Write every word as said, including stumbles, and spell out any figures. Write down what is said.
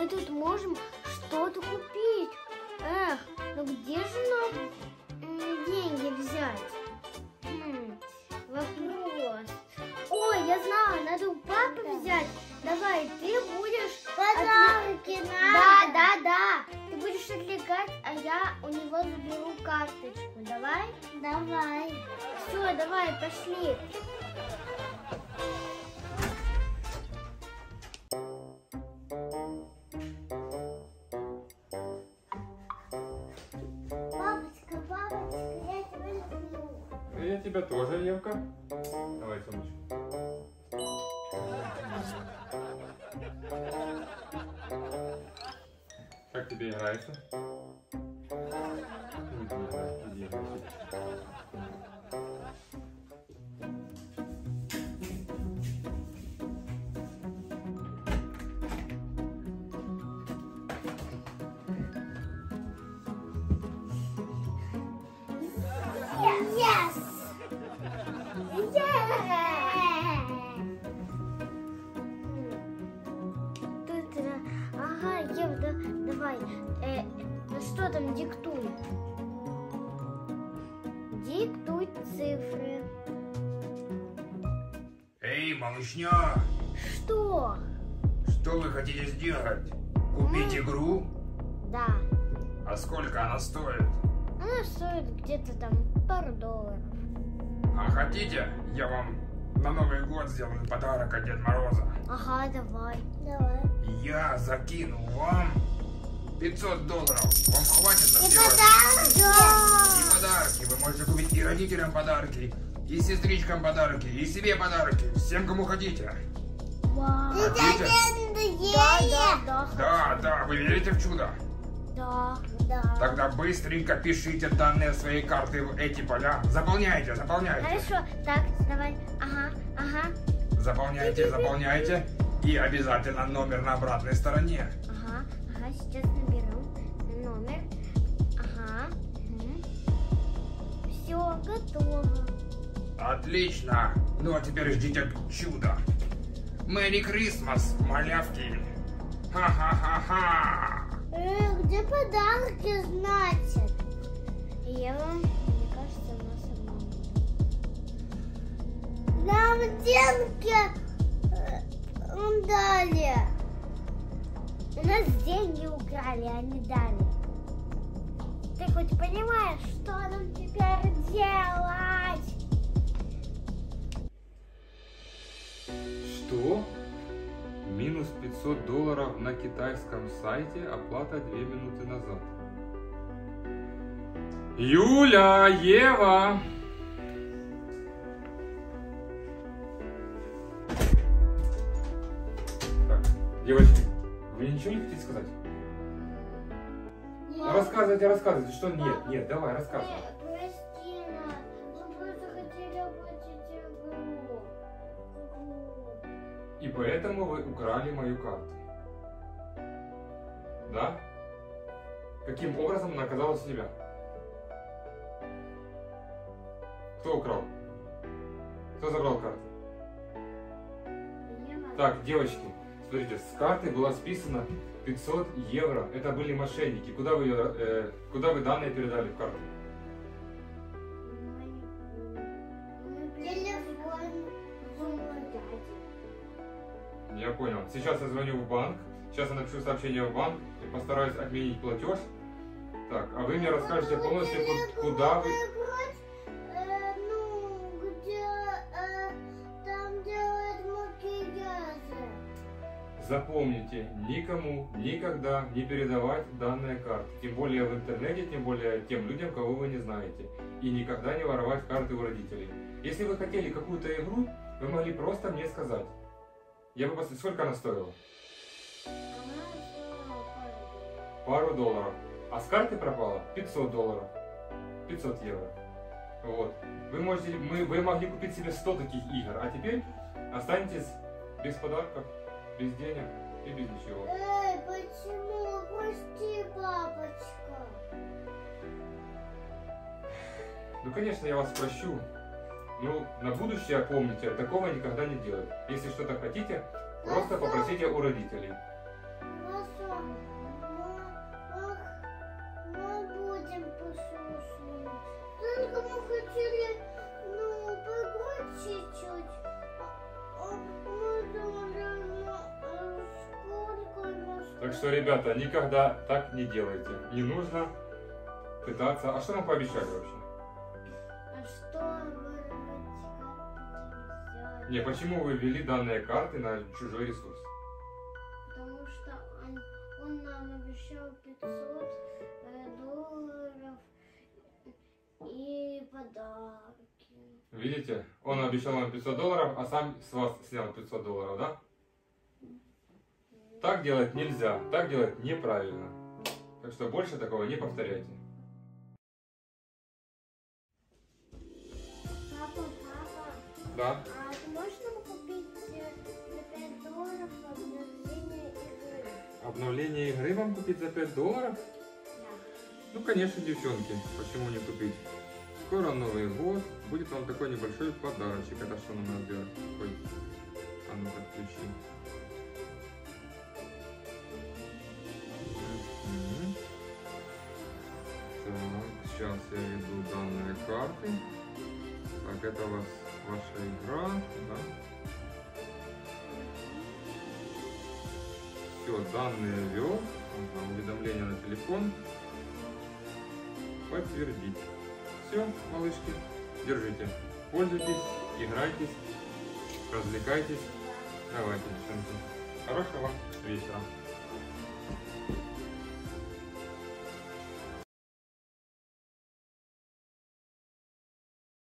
мы тут можем что-то купить. Эх, ну где же нам м, деньги взять? Хм, вопрос. Ой, я знаю, надо у папы да. взять. Давай, ты будешь... Подарки отли... надо. Да, да, да. Ты будешь отвлекать, а я у него заберу карточку. Давай? Давай. Все, давай, пошли. Папочка, папочка, я тебя люблю. Я тебя тоже, Левка. Давай, сумочку. Как тебе играется? Иди, иди. Yes! Тут, э, ага, Ев, да, давай. Э, ну что там диктуй? Диктуй цифры. Эй, малышня, Что? что вы хотите сделать? Купить игру? Да. А сколько она стоит? Она стоит где-то там пару долларов. А хотите, я вам на Новый год сделаю подарок от Деда Мороза? Ага, давай. Давай. Я закину вам пятьсот долларов. Вам хватит на И все ваши- подарки. И подарки. Вы можете купить и родителям подарки, и сестричкам подарки, и себе подарки. Всем, кому хотите. Вау. И Хотите? Да, да, да. Да, да, вы верите в чудо? Да. Да. Тогда быстренько пишите данные своей карты в эти поля. Заполняйте, заполняйте. Хорошо. Так, давай. Ага, ага, Заполняйте, заполняйте. И обязательно номер на обратной стороне. ага, ага. Сейчас наберу номер. Ага. Все, готово. Отлично. Ну а теперь ждите чуда. Мэри Крисмас, малявки. Ха-ха-ха-ха. Э, где подарки, значит? Ева, мне кажется, нас обманули. Нам деньги э, дали. У нас деньги украли, а не дали. Ты хоть понимаешь, что нам теперь делать? Что? Минус пятьсот долларов на китайском сайте, оплата две минуты назад. Юля, Ева! Так, девочки, вы ничего не хотите сказать? Ну, рассказывайте, рассказывайте, что нет, нет, давай, рассказывай. Э, прости нас, мы просто хотели оплатить игру. И поэтому вы украли мою карту. Да? Каким образом она оказалась у тебя? Кто украл? Кто забрал карту? Так, девочки, смотрите, с карты было списано пятьсот евро. Это были мошенники. Куда вы, ее, э, куда вы данные передали в карту? Телефон. Я понял. Сейчас я звоню в банк. Сейчас я напишу сообщение в банк и постараюсь отменить платеж. Так, а вы мне расскажете полностью, ку- куда вы... Э, ну, где э, там делают макияжи. Запомните, никому никогда не передавать данные карты. Тем более в интернете, тем более тем людям, кого вы не знаете. И никогда не воровать карты у родителей. Если вы хотели какую-то игру, вы могли просто мне сказать. Я бы посмотрел, сколько она стоила? Пару долларов. А с карты пропало пятьсот долларов. пятьсот евро. Вот. Вы, можете, мы, вы могли купить себе сто таких игр, а теперь останетесь без подарков, без денег и без ничего. Эй, почему? Прости, папочка. Ну, конечно, я вас прощу. Ну, на будущее помните, такого никогда не делать. Если что-то хотите, просто попросите у родителей. Хорошо. мы, мы будем послушать. Только мы хотели, ну, поиграть чуть-чуть. А, а мы думали, а сколько нас... Так что, ребята, никогда так не делайте. Не нужно пытаться... А что нам пообещали вообще? А что вы хотите взять? Не, почему вы ввели данные карты на чужой ресурс? Потому что он, он нам обещал пятьсот э, долларов и подарки. Видите? Он обещал вам пятьсот долларов, а сам с вас снял пятьсот долларов, да? Так делать нельзя, так делать неправильно. Так что больше такого не повторяйте. Папа, папа, Да? а ты можешь нам купить э, за пять долларов обновление игры? Обновление игры вам купить за пять долларов? Да. Ну, конечно, девчонки, почему не купить? Скоро Новый год, будет вам такой небольшой подарочек. Это что нам надо делать? Ой, а ну-ка, включи. Мгм. Так, сейчас я веду данные карты. Так, это у вас ваша игра, да? Все, данные ввел. Ага, уведомление на телефон. Подтвердить. Все, малышки, держите. Пользуйтесь, играйтесь, развлекайтесь. Давайте, девчонки. Хорошего вечера.